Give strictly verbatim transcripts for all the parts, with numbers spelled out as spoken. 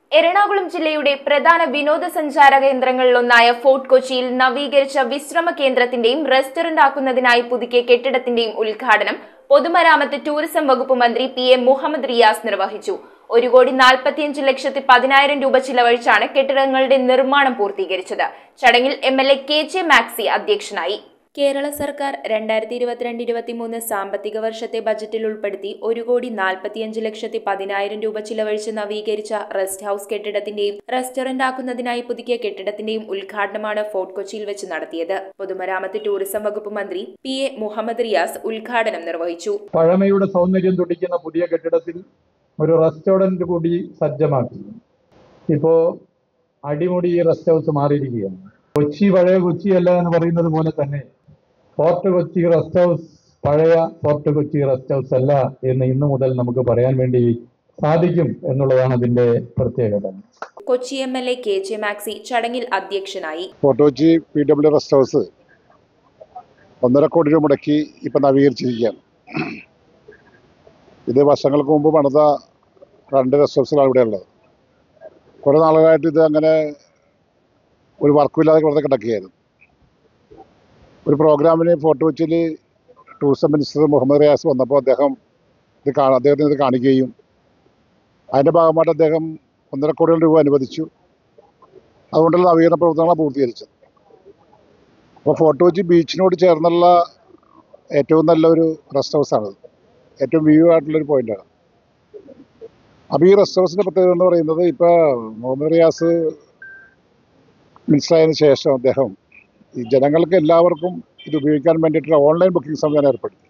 എറണാകുളം ജില്ലയുടെ പ്രധാന വിനോദസഞ്ചാര കേന്ദ്രങ്ങളിലൊന്നായ ഫോർട്ട് കൊച്ചിയിൽ നവീകരിച്ച വിശ്രമ കേന്ദ്രത്തിന്റെയും റെസ്റ്റോറന്റ് ആക്കുന്നതിനായി പുതുക്കിയ കെട്ടിടത്തിന്റെയും ഉദ്ഘാടനം പൊതുമരാമത്ത് ടൂറിസം വകുപ്പ് മന്ത്രി പി എ മുഹമ്മദ് റിയാസ് നിർവഹിച്ചു. ഒരു കോടി നാൽപ്പത്തിയഞ്ച് ലക്ഷത്തി പതിനായിരം രൂപ ചിലവഴിച്ചാണ് കെട്ടിടങ്ങളുടെ നിർമ്മാണം പൂർത്തീകരിച്ചത്. ചടങ്ങിൽ M L A K J Maxy അധ്യക്ഷനായി. കേരള സർക്കാർ രണ്ടായിരത്തി ഇരുപത്തിരണ്ട് ഇരുപത്തിമൂന്ന് സാമ്പത്തിക വർഷത്തെ ബജറ്റിൽ ഉൾപ്പെടുത്തി ഒരു കോടി നാൽപ്പത്തിയഞ്ച് ലക്ഷത്തി പതിനായിരം രൂപ ചിലവഴിച്ച് നവീകരിച്ച റെസ്റ്റ് ഹൌസ് കെട്ടിടത്തിന്റെയും റെസ്റ്റോറന്റ് ആക്കുന്നതിനായി പുതുക്കിയ കെട്ടിടത്തിന്റെയും ഉദ്ഘാടനമാണ് ഫോർട്ട് കൊച്ചിയിൽ വെച്ച് നടത്തിയത്. പൊതുമരാമത്ത് ടൂറിസം വകുപ്പ് മന്ത്രി പി എ മുഹമ്മദ് റിയാസ് ഉദ്ഘാടനം നിർവഹിച്ചു. പഴമയുടെ സൗന്ദര്യം തുടിക്കുന്ന പുതിയ കെട്ടിടത്തിൽ ഒരു റെസ്റ്റോറന്റ് കൂടി സജ്ജമാക്കി. ഇപ്പോ അടിമുടി ഈ റെസ്റ്റ് ഹൗസ് മാറിയിരിക്കുകയാണ്. കൊച്ചി പഴയ കൊച്ചിയല്ല എന്ന് പറയുന്നത് പോലെ തന്നെ ഫോർട്ട് കൊച്ചി റെസ്റ്റ് ഹൗസ് പഴയ ഫോർട്ട് കൊച്ചി റെസ്റ്റ് ഹൗസ് അല്ല എന്ന് ഇന്നു മുതൽ നമുക്ക് പറയാൻ വേണ്ടി സാധിക്കും എന്നുള്ളതാണ് അതിന്റെ പ്രത്യേകത. Kochi M L A K J Maxy ചടങ്ങിൽ അധ്യക്ഷനായി. Fort Kochi P W rest house ഒന്നര കോടി രൂപ മുടക്കി ഇപ്പൊ നവീകരിച്ചിരിക്കുകയാണ്. ഇത് വർഷങ്ങൾക്ക് മുമ്പ് പണിത രണ്ട് റെസ്റ്റ് ഹൗസുകളാണ് ഇവിടെ ഉള്ളത്. കുറെ നാളുകളായിട്ട് ഇത് അങ്ങനെ ഒരു വർക്കുമില്ലാതെ വെറുതെ കിടക്കുകയായിരുന്നു. ഒരു പ്രോഗ്രാമിന് ഫോർട്ട് കൊച്ചിയിൽ ടൂറിസം മിനിസ്റ്റർ മുഹമ്മദ് റിയാസ് വന്നപ്പോൾ അദ്ദേഹം ഇത് കാണാൻ അദ്ദേഹത്തിന് ഇത് കാണിക്കുകയും അതിൻ്റെ ഭാഗമായിട്ട് അദ്ദേഹം ഒന്നര കോടി രൂപ അനുവദിച്ചു. അതുകൊണ്ടുള്ള നവീകരണ പ്രവർത്തനങ്ങളാണ് പൂർത്തീകരിച്ചത്. അപ്പോൾ ഫോർട്ട് കൊച്ചി ബീച്ചിനോട് ചേർന്നുള്ള ഏറ്റവും നല്ലൊരു റെസ്റ്റ് ഹൗസാണത്. ഏറ്റവും വ്യൂ ആയിട്ടുള്ളൊരു പോയിന്റാണ്. അപ്പോൾ ഈ റെസ്റ്റ് ഹൗസിൻ്റെ പ്രത്യേകത എന്ന് പറയുന്നത് ഇപ്പോൾ മുഹമ്മദ് റിയാസ് മിനിസ്റ്ററായതിനു ശേഷം അദ്ദേഹം ഈ ജനങ്ങൾക്ക് എല്ലാവർക്കും ഇത് ഉപയോഗിക്കാൻ വേണ്ടിയിട്ടുള്ള ഓൺലൈൻ ബുക്കിംഗ് സംവിധാനം ഏർപ്പെടുത്തി.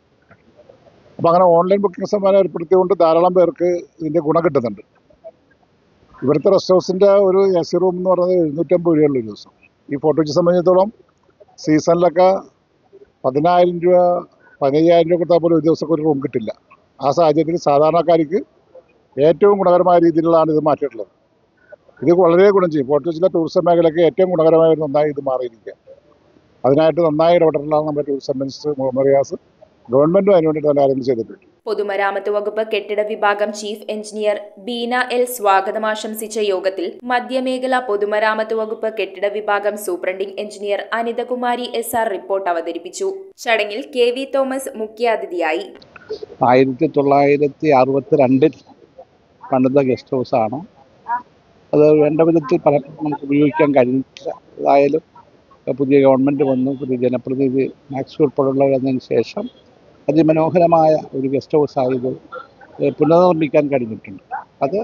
അപ്പോൾ അങ്ങനെ ഓൺലൈൻ ബുക്കിംഗ് സംവിധാനം ഏർപ്പെടുത്തിയതുകൊണ്ട് ധാരാളം പേർക്ക് ഇതിൻ്റെ ഗുണം കിട്ടുന്നുണ്ട്. ഇവിടുത്തെ റെസ്റ്റ് ഹൗസിൻ്റെ ഒരു എ സി റൂം എന്ന് പറയുന്നത് എഴുന്നൂറ്റമ്പത് രൂപയുള്ള ഒരു ദിവസം. ഈ ഫോർട്ട് കൊച്ചി സംബന്ധിച്ചിടത്തോളം സീസണിലൊക്കെ പതിനായിരം രൂപ പതിനയ്യായിരം രൂപ കൊടുത്താൽ പോലും ഒരു ദിവസമൊക്കെ ഒരു റൂം കിട്ടില്ല. ആ സാഹചര്യത്തിൽ സാധാരണക്കാർക്ക് ഏറ്റവും ഗുണകരമായ രീതിയിലാണ് ഇത് മാറ്റിയിട്ടുള്ളത്. ഇത് വളരെ ഗുണം ചെയ്യും. ഫോർട്ട് കൊച്ചിയിലെ ടൂറിസം മേഖലയ്ക്ക് ഏറ്റവും ഗുണകരമായ ഒരു നന്നായി ഇത് മാറിയിരിക്കുക. അതിനായിട്ട് നന്നായി ഇടപെട്ടിട്ടുള്ളതാണ് നമ്മുടെ ടൂറിസം മിനിസ്റ്റർ മുഹമ്മദ് റിയാസ്. ഗവൺമെന്റും അതിനുവേണ്ടി നല്ല കാര്യങ്ങൾ ചെയ്തിട്ടുണ്ട്. പൊതുമരാമത്ത് വകുപ്പ് കെട്ടിട വിഭാഗം ചീഫ് എഞ്ചിനീയർ ബീന എൽ സ്വാഗതം ആശംസിച്ച യോഗത്തിൽ മധ്യമേഖല പൊതുമരാമത്ത് വകുപ്പ് കെട്ടിട വിഭാഗം superintending engineer Anithakumari S R report അവതരിപ്പിച്ചു. ചടങ്ങിൽ കെ വി തോമസ് മുഖ്യാതിഥിയായി. ആയിരത്തി തൊള്ളായിരത്തി അറുപത്തിരണ്ടിൽ പണിത ഗസ്റ്റ് ഹൗസാണ്. അത് വേണ്ട വിധത്തിൽ പല നമുക്ക് ഉപയോഗിക്കാൻ കഴിഞ്ഞില്ല. ഏതായാലും പുതിയ ഗവൺമെൻറ് വന്നു, പുതിയ ജനപ്രതിനിധി മാക്സി ഉൾപ്പെടെയുള്ളവർ വന്നതിന് ശേഷം അതിമനോഹരമായ ഒരു ഗസ്റ്റ് ഹൗസായത് പുനർനിർമ്മിക്കാൻ കഴിഞ്ഞിട്ടുണ്ട്. അത്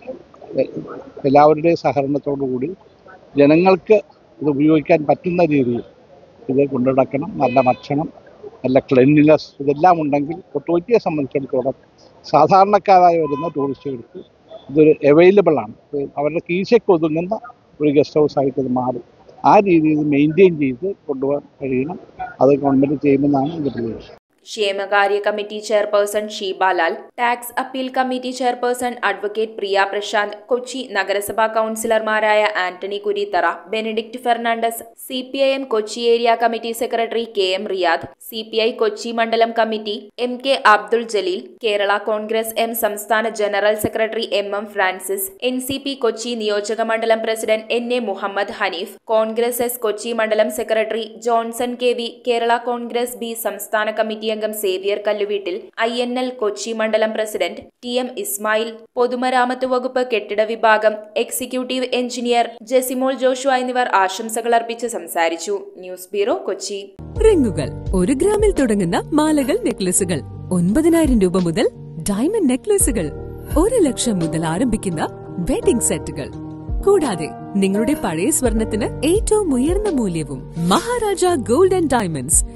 എല്ലാവരുടെയും സഹകരണത്തോടു കൂടി ജനങ്ങൾക്ക് ഇത് ഉപയോഗിക്കാൻ പറ്റുന്ന രീതിയിൽ ഇത് കൊണ്ടുനടക്കണം. നല്ല ഭക്ഷണം, നല്ല ക്ലെൻലിനെസ് ഇതെല്ലാം ഉണ്ടെങ്കിൽ ഫോർട്ട് കൊച്ചിയെ സംബന്ധിച്ചിടത്തോളം സാധാരണക്കാരായി വരുന്ന ടൂറിസ്റ്റുകൾക്ക് ഇതൊരു അവൈലബിൾ ആണ്. അവരുടെ കീശയ്ക്ക് ഒതുങ്ങുന്ന ഒരു ഗസ്റ്റ് ഹൗസായിട്ട് ഇത് മാറും. ആ രീതിയിൽ മെയിൻറ്റെയിൻ ചെയ്ത് കൊണ്ടുപോകാൻ കഴിയണം. അത് ഗവൺമെൻറ് ചെയ്യുമെന്നാണ് എൻ്റെ പ്രതീക്ഷ. ക്ഷേമകാര്യ committee chairperson Sheebalal, tax appeal committee chairperson advocate Priya Prashanth, Kochi നഗരസഭാ കൌൺസിലർമാരായ Antony Kureethara, Benedict Fernandez, C P I M Kochi area committee secretary K M Riyad, C P I Kochi മണ്ഡലം committee M K Abdul Jaleel, Kerala Congress M സംസ്ഥാന general secretary M M Francis, N C P Kochi നിയോജക മണ്ഡലം president N A Muhammad Haneef, Congress S Kochi മണ്ഡലം secretary Johnson K V, Kerala Congress B സംസ്ഥാന committee അംഗം Xavier Kalluveettil, I N L Kochi മണ്ഡലം president T M Ismail, പൊതുമരാമത്ത് വകുപ്പ് കെട്ടിട വിഭാഗം എക്സിക്യൂട്ടീവ് എഞ്ചിനീയർ ജെസിമോൾ ജോഷുവ എന്നിവർ ആശംസകൾ അർപ്പിച്ച് സംസാരിച്ചു. News bureau, Kochi. റിങ്ങുകൾ ഒരു ഗ്രാമിൽ തുടങ്ങുന്ന മാലകൾ, നെക്ലസുകൾ ഒൻപതിനായിരം രൂപ മുതൽ ഡയമണ്ട് നെക്ലസുകൾ ഒരു ലക്ഷം മുതൽ ആരംഭിക്കുന്ന വെഡിംഗ് സെറ്റുകൾ, കൂടാതെ നിങ്ങളുടെ പഴയ സ്വർണത്തിന് ഏറ്റവും ഉയർന്ന മൂല്യവും. Maharaja gold and diamonds